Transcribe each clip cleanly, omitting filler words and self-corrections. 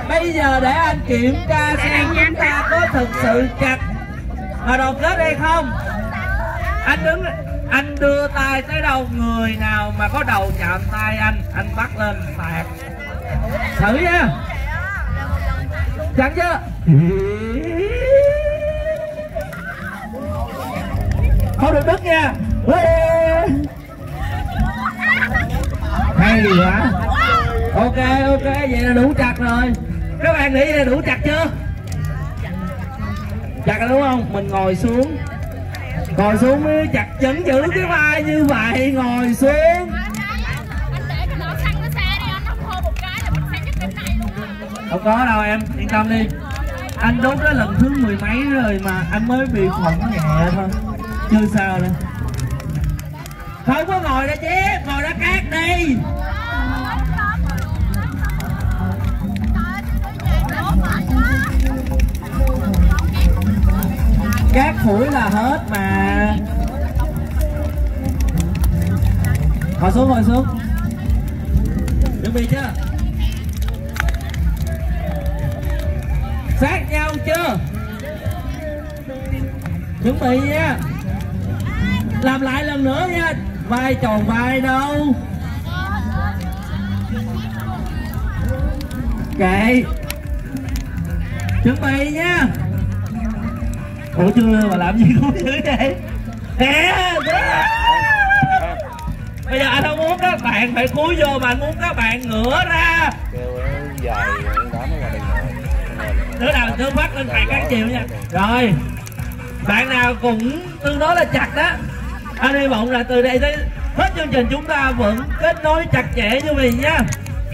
bây giờ để anh kiểm tra xem chúng ta có thực sự chặt mà đoàn kết hay không. Anh đưa tay tới đâu, người nào mà có đầu chạm tay anh bắt lên phạt. Thử nha. Chặt chưa? Không được đứt nha. Hay quá. Ok, vậy là đủ chặt rồi. Các bạn nghĩ là đủ chặt chưa? Chặt rồi đúng không? Mình ngồi xuống mới chặt, vẫn giữ cái vai như vậy, ngồi xuống. Không có đâu em, yên tâm đi. Anh đốt đó lần thứ 10 mấy rồi mà anh mới bị phỏng nhẹ thôi, chưa sao đâu. Không có ngồi đó chứ, ngồi đó cát đi. Cát phủi là hết mà. Ngồi xuống. Chuẩn bị chưa? Sát nhau chưa? Chuẩn bị nha. Làm lại lần nữa nha. Vai tròn vai đâu. Kệ. Chuẩn bị nha. Ủa chưa mà làm gì cũng dưới đây. Nè. Bây giờ anh không muốn các bạn phải cúi vô mà anh muốn các bạn ngửa ra. Đứa nào cứ phát lên phạt các chiều nha. Rồi. Bạn nào cũng tương đối là chặt đó. Anh hy vọng là từ đây tới hết chương trình chúng ta vẫn kết nối chặt chẽ như vậy nha.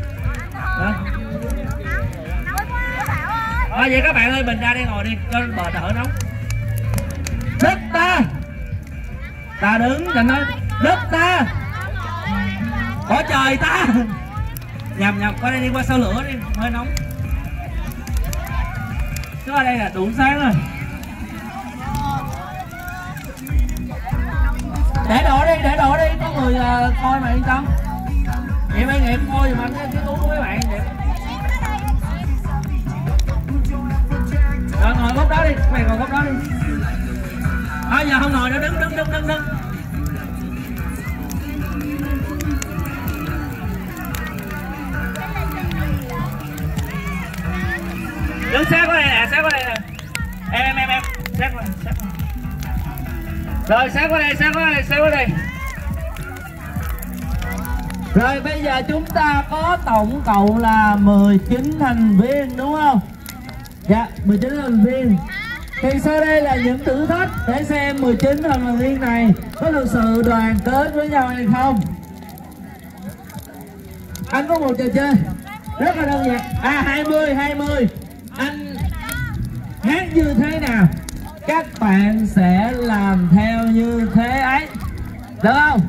Vậy các bạn ơi, mình ra đây ngồi đi cho bờ đỡ nóng. Đất ta. Ta đứng rồi nói đất ta. Có trời ta. Nhầm qua đây đi, qua sau lửa đi, hơi nóng. Chứ ở đây là đủ sáng rồi. Để đổ đi, có người coi mà yên tâm. Nghiệm ơi, nghiệm thôi mà cái túi của mấy bạn vậy. Rồi ngồi góc đó đi, mày ngồi góc đó đi. Giờ không ngồi nữa, đứng. Đứng sát qua đây nè. Em sát qua. Rồi sát qua đây. Rồi bây giờ chúng ta có tổng cộng là 19 thành viên đúng không? Dạ, 19 thành viên. Thì sau đây là những thử thách để xem 19 thành viên này có thực sự đoàn kết với nhau hay không. Anh có một trò chơi rất là đơn giản. 20. Anh hát như thế nào các bạn sẽ làm theo như thế ấy, được không?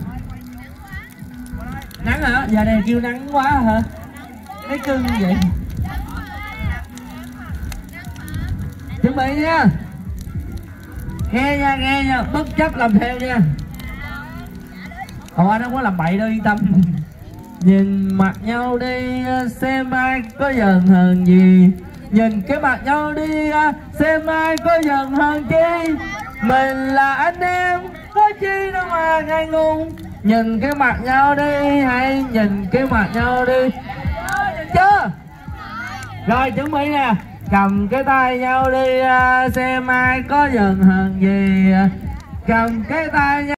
Nắng hả? Giờ này kêu nắng quá hả? Thấy cưng vậy. Chuẩn bị nha. Nghe nha, bất chấp làm theo nha. Anh không có làm bậy đâu, yên tâm. Nhìn mặt nhau đi xem ai có giận hờn gì. Nhìn cái mặt nhau đi xem ai có giận hờn chi. Mình là anh em có chi đâu mà ngại ngùng. Nhìn cái mặt nhau đi, hãy nhìn cái mặt nhau đi. Nhìn chưa? Rồi chuẩn bị nè. Cầm cái tay nhau đi xem ai có giận hờn gì. Cầm cái tay nhau.